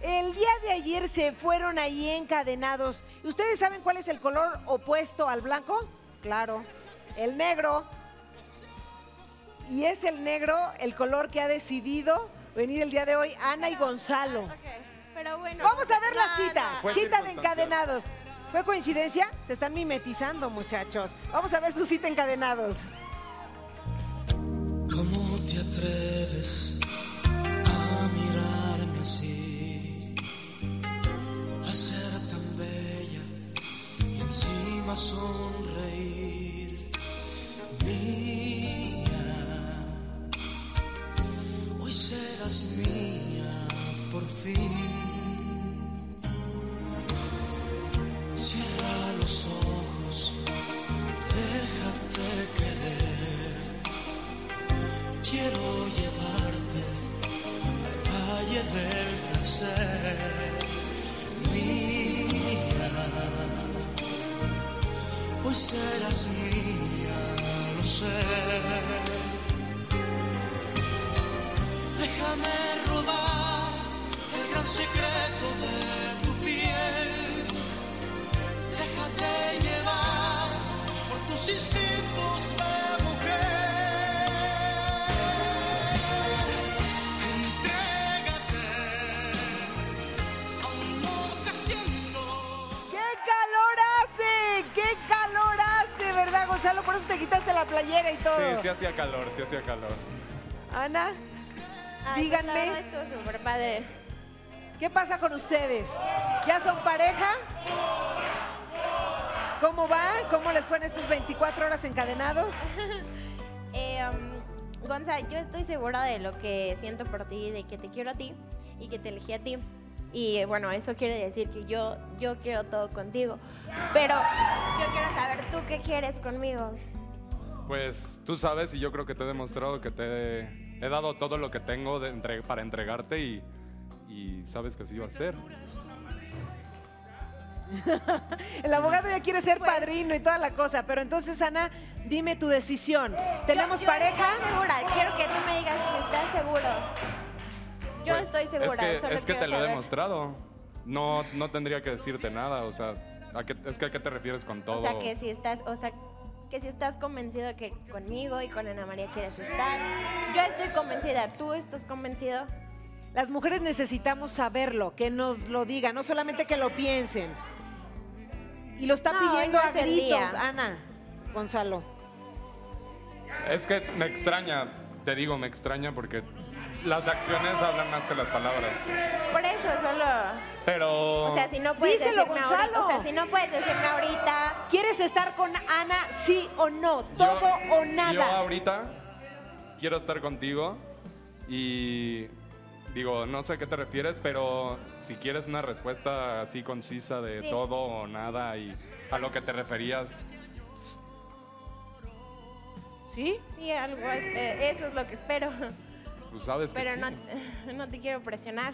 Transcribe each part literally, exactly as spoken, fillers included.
El día de ayer se fueron ahí encadenados. ¿Ustedes saben cuál es el color opuesto al blanco? Claro, el negro. Y es el negro el color que ha decidido venir el día de hoy Ana y Gonzalo. Okay. Pero bueno, vamos a ver la no, cita, no. Fue cita de encadenados. ¿Fue coincidencia? Se están mimetizando, muchachos. Vamos a ver su cita encadenados. ¿Cómo te atreves a mirarme así? A ser tan bella y encima sonreír. Mía, hoy serás mía por fin. Cierra los ojos, déjate querer. Quiero llevarte al valle del placer. Mía, hoy serás mía, lo sé. Déjame robar el gran secreto de tu piel. Déjate llevar por tus instintos de mujer. Entrégate a un amor que siento. ¡Qué calor hace! ¡Qué calor hace! ¿Verdad, Gonzalo? Por eso te quitaste la playera y todo. Sí, sí hacía calor, sí hacía calor. Ana, Ay, díganme. pues, la verdad estuvo súper padre. ¿Qué pasa con ustedes? ¿Ya son pareja? ¿Cómo va? ¿Cómo les fue en estos veinticuatro horas encadenados? Eh, um, Gonza, yo estoy segura de lo que siento por ti, de que te quiero a ti y que te elegí a ti. Y bueno, eso quiere decir que yo, yo quiero todo contigo. Pero yo quiero saber tú qué quieres conmigo. Pues tú sabes y yo creo que te he demostrado que te he, he dado todo lo que tengo de entre- para entregarte y, y sabes que así va a ser. El abogado ya quiere ser padrino y toda la cosa, pero entonces, Ana, dime tu decisión. ¿Tenemos Yo- yo pareja? Estoy segura, quiero que tú me digas si estás seguro. Yo Pues, estoy segura. Es que, solo es que quiero te lo he saber. demostrado. No, no tendría que decirte nada, o sea, ¿a qué, es que ¿a qué te refieres con todo? O sea, que si estás, o sea, que si estás convencido que conmigo y con Ana María quieres estar. Yo estoy convencida, ¿tú estás convencido? Las mujeres necesitamos saberlo, que nos lo digan, no solamente que lo piensen. Y lo está No, pidiendo hoy no a es el gritos, día. Ana, Gonzalo. Es que me extraña, te digo, me extraña porque las acciones hablan más que las palabras. Por eso solo, Pero... o sea, si no puedes Díselo, decirme ahorita, Gonzalo. o sea, si no puedes decirme ahorita, ¿Quieres estar con Ana, sí o no? ¿Todo yo- o nada? Yo ahorita quiero estar contigo y digo, no sé a qué te refieres, pero si quieres una respuesta así concisa de Sí. todo o nada y a lo que te referías, ¿Sí? sí, algo, este, eso es lo que espero. pues sabes que Pero sí. no, no te quiero presionar.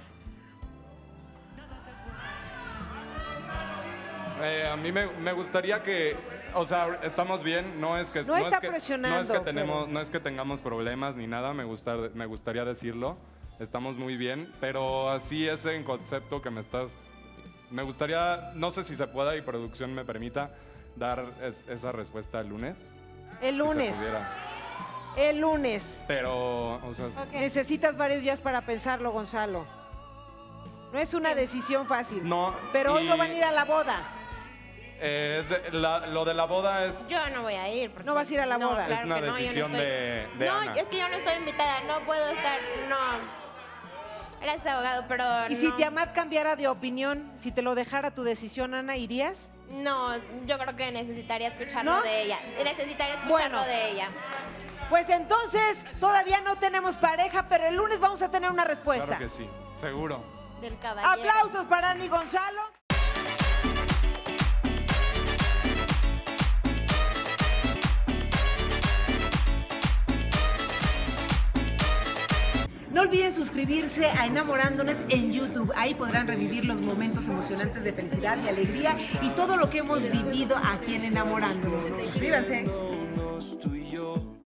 Eh, a mí me, me gustaría que, o sea, estamos bien, no es que No está es que, presionando, no es que tenemos, pero- no es que tengamos problemas ni nada, me gusta, me gustaría decirlo, estamos muy bien, pero así ese concepto que me estás, me gustaría, no sé si se pueda y producción me permita dar es- esa respuesta el lunes. El si se lunes. pudiera. El lunes. Pero, o sea, Ok. Necesitas varios días para pensarlo, Gonzalo. No es una decisión fácil. no. Pero hoy y, no van a ir a la boda. eh, es de- la- lo de la boda es Yo no voy a ir. porque- No vas a ir a la boda. claro Es una que no, yo no decisión estoy- de- de No, Ana. es que yo no estoy invitada, no puedo estar, no. Gracias, abogado, pero Y si no. Tiamat cambiara de opinión, si te lo dejara tu decisión, Ana, ¿irías? No, yo creo que necesitaría escucharlo ¿No? de ella. Necesitaría escucharlo Bueno. de ella. Pues entonces, todavía no tenemos pareja, pero el lunes vamos a tener una respuesta. Claro que sí, seguro. Del caballero. Aplausos para Ana y Gonzalo. No olviden suscribirse a Enamorándonos en YouTube. Ahí podrán revivir los momentos emocionantes de felicidad y alegría y todo lo que hemos vivido aquí en Enamorándonos. Suscríbanse. Tú y yo.